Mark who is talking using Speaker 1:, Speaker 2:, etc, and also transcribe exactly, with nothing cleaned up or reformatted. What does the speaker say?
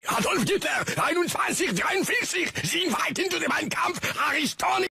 Speaker 1: Adolf Hitler, einundzwanzig dreiundvierzig, Sie weit hinter dem Kampf, Aristoni.